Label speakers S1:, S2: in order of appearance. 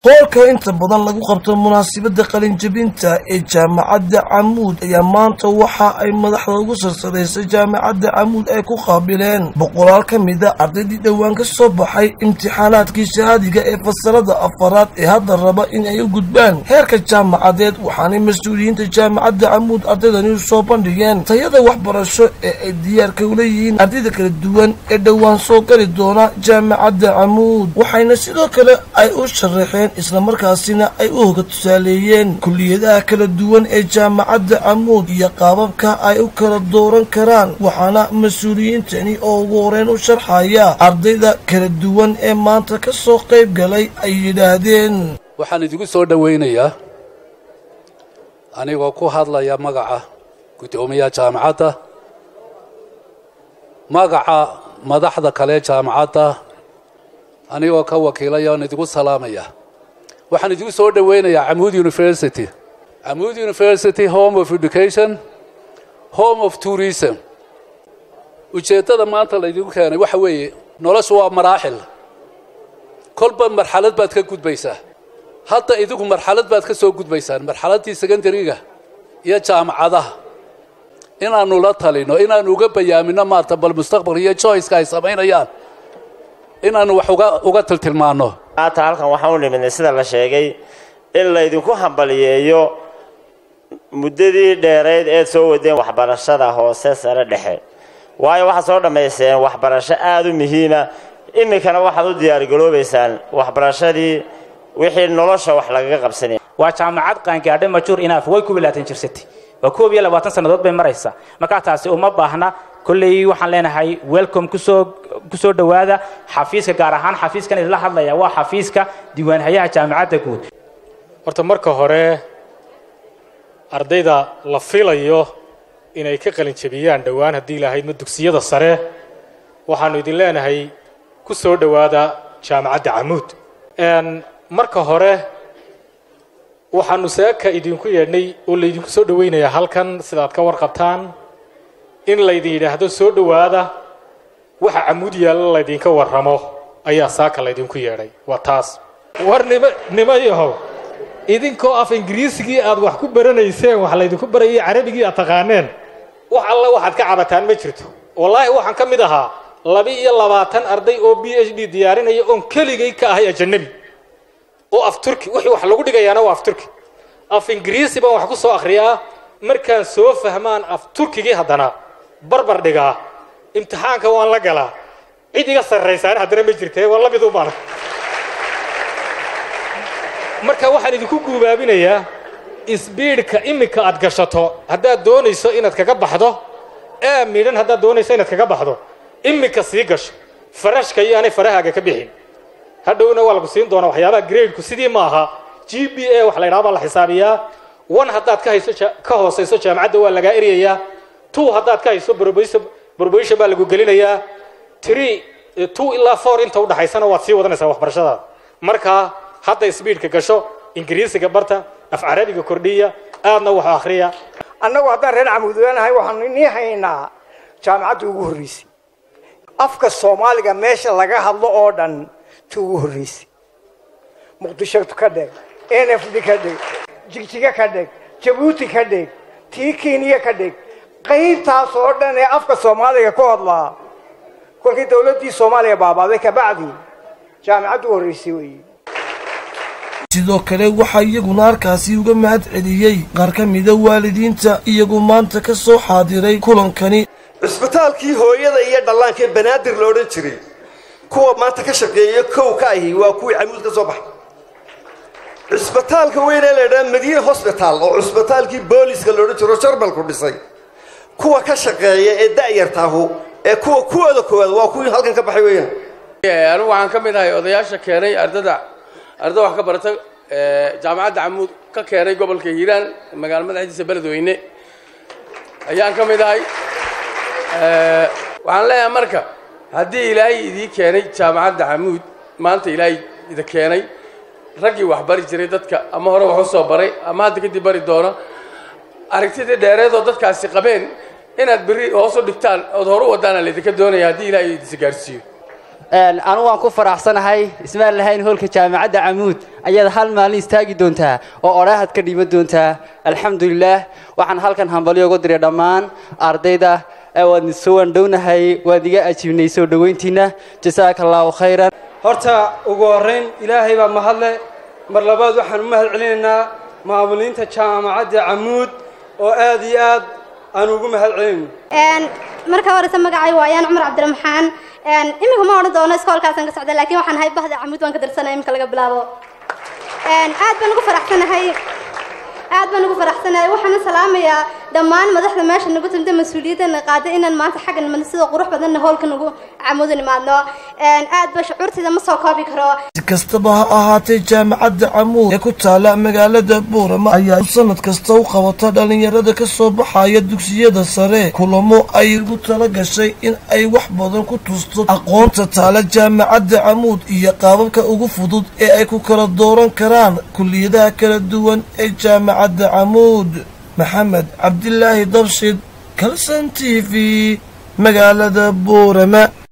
S1: hoolka inta badan lagu qabto munaasabada qalin jabinta ee jaamacadda Camuud ayaa maanta waxa ay madaxda ugu sarsareysay jaamacadda Camuud ay ku qaabileen boqolaal ka mid ah ardaydii dhawaan ka soo baxay imtixaanaadkii shahaadiga ee fasalada afaraad ee hadda raba in ay u gudbaan heerka jaamacadeed waxaana mas'uuliyiinta jaamacadda Camuud ardaydani u soo bandhigeen tayada waxbarasho ee ay diyaarka u leeyihiin ardayda kala duwan ee dhawaan soo gali doona jaamacadda Camuud waxayna sidoo kale ay u sharaxeen isla markaasina ay u hoga tusaaleeyeen kulliyadaha kala duwan ee jaamacadda Camuud iyo qaababka ay u kala dooran karaan waxaana mas'uuliyiintani oo ugu horeen u sharxaya ardayda kala duwan ee maanta ka soo qayb galay ay yidhaahdeen
S2: waxaan idinku soo dhaweynayaa anigoo ku hadlaya magaca gudoomiyaha jaamacadda magaca madaxda kale jaamacadda anigoo ka wakiilaya oo idinku salaamaya waxaan idinku soo dhaweynayaa Camuud University Camuud University home of education home of tourism ujeedada maanta la idinku keenay waxa weeye noloshu waa maraaxil kolba marxalad baad ka gudbaysaa hadda idinku marxalad baad ka soo gudbaysaan marxaladii secondary-ga iyo jaamacadaha inaanu la talino inaanu uga bayaamino maanta bal mustaqbalka iyo choice-ka ay samaynayaan inaanu wax uga tilmaano
S3: maanta halkan waxaan u nimidnay sida la sheegay in la idinku hambaliyeeyo muddadii dheereed ee soo wadeen waxbarashada hoose sare dhexe waayo waxa soo dhameyseen waxbarasho aad u muhiima imikana waxaad u diyaar garoobaysaan waxbarashadii wixii nolosha wax lagaga qabsanay
S4: waa jaamacad qaangaadhay majuur inaaf way ku bilaatan jirsatay waa 22 sanadood bay maraysaa marka taasi uma baahna kulley waxaan leenahay welcome ku soo dhawaada xafiiska gaar ahaan xafiiskan idin la hadlaya waa xafiiska diiwaan hayaha jaamacadda guud
S5: horta marka hore ardayda la filayo inay ka qalin jabiyaan dhawaan hadii ilaahay ma dugsiyada sare waxaanu idin leenahay ku soo dhawaada jaamacadda Camuud marka hore waxaanu saaka idinku yeedhnay oo la idinku soo dhaweynayaa halkan sidaad ka warqabtaan in la idin yiraahdo soo dhawaada waxa Camuud yaal la idinka warramo ayaa saaka la idinku yeedhay waa taas warnimayahow idinkoo af ingiriisigii aad wax ku baranayseen wax la idinku barayay carabigii aad taqaaneen wax alla waxaad ka cabataan ma jirto wallaahi waxaan ka mid ahaa 22 arday oo PhD diyaarinaya oo keligay ka ahay ajnabi oo af turki wixii wax lagu dhigayaana waa af turki af ingiriisi baan wax ku soo akhriyaa markaan soo fahmaan af turkigii haddana barbar dhigaa imtixaanka waan la galaa cid iga sarreysaan haddana ma jirtee waa la mid u baan marka waxaan idinku guubaabinayaa isbiidhka imika aad gashato haddaad doonayso inaad kaga baxdo midhan haddaad doonayso inaad kaga baxdo imika sii gasho farashka iyo aanay farahaaga ka bixin hadhowna waa lagu siin doonaa waxyaabaha grade-ku sidii maaha GPA wax la yiraahdo la xisaabiyaa 1 haddaad ka hooseyso jaamacadda waa laga eriyayaa 2 haddaad ka hayso probation baa lagu gelinayaa 2 ilaa 4 inta u dhaxaysana waad sii wadanaysaa waxbarashada marka hadda speedka gasho ingiriisiga barta af carabiga kordhiya aadna wax akhriya
S6: annagu haddaan reer Camuud leenahay waxaan inii haynaa jaamacadda ugu horreysay afka Soomaaliga meesha laga hadlo oo dhan ugu horreysay muqdisho ka dhig NFD ka dhig jigjiga ka dhig Djibouti ka dhig Kenya ka dhig qaybtaas oo dhan ee afka Soomaaliga ku hadla kolkii dawladii Soomaaliya baabaaday ka bacdi jaamacaddu horreysay way
S1: sidoo kale waxa iyaguna halkaasi uga mahad celiyay qaar ka mid ah waalidiinta iyagu maanta ka soo xaadiray kulankani
S7: isbitaalkii hooyada iyo dhallaanka banaadir loo oran jiray kuwa maanta ka shaqeeyo kow ka ahi waa kuwii Camuud ka soo baxay isbitaalka weyn ee la yiraahdo Madiina Hospital oo isbitaalkii booliska loo oran jiray Jarmal ku dhisay kuwa ka shaqeeya ee da'yartaahu ee kuwooda waa kuwii halkan ka baxay weeyaan
S8: anigu waxaan ka mid ahay odayaasha keenay arday wax ka barata jaamacadda Camuud ka keenay gobolka Hiiraan magaalada madaxdiisa Beledweyne ayaan ka mid ahay waxaan leeyahay marka haddii ilaahay idii keenay jaamacadda Camuud maanta ilaahay ida keenay raggii wax bari jiray dadka ama hore wax u soo baray ama hadda kadib bari doona aragtida dheereed oo dadkaasi qabeen inaad bari hoos u dhigtaan oo hore u wadaan la idinka doonaya haddii ilaahay idin gaarsiiyo
S9: anu waan ku faraxsanahay ismaan lahayn hoolka jaamacadda Camuud ayaad hal maalin istaagi doontaa oo oraahad ka dhima doontaa alxamdulillaah waxaan halkan hambalyo ugu diray dhammaan ardayda waad soo wandownahay waad iga ajiibnay soo dhaweyntiina jazakallahu khayran
S10: horta ugu horeyn ilaahay baa mahadle mar labaad waxaan u mahad celinaynaa maamulinta jaamacadda Camuud oo aad iyo aad aan ugu mahad celinaynaa
S11: marka hore magacay waayaan Cumar Cabdiraxmaan imika ma oran doono iskoolkaas aan ka socday laakiin waxaan hay bahda Camuud waan ka dirsanay imika laga bilaabo aad baan ugu faraxsanahay waxaan salaamayaa dhammaan madaxda meesha nagu timid mas'uuliyadana qaaday inaan maanta xagan man sida qurux badan hoolka nagu Camuud nimaadno aad ba shucuurtida ma soo koobi karo
S1: kastaba ha ahaatee jaamacadda Camuud ee ku taala magaalada Boorama ayaa sanad kasta u qabata dhalinyarada ka soo baxaya dugsiyada sare kulamo ay ugu tala gashay in ay wax badan ku tusto aqoonta taala jaamacadda Camuud iyo qaababka ugu fudud ee ay ku kala dooran karaan kulliyadaha kala duwan ee jaamacadda Camuud محمد عبد الله ضرشد كلسن TV مقالة بورما.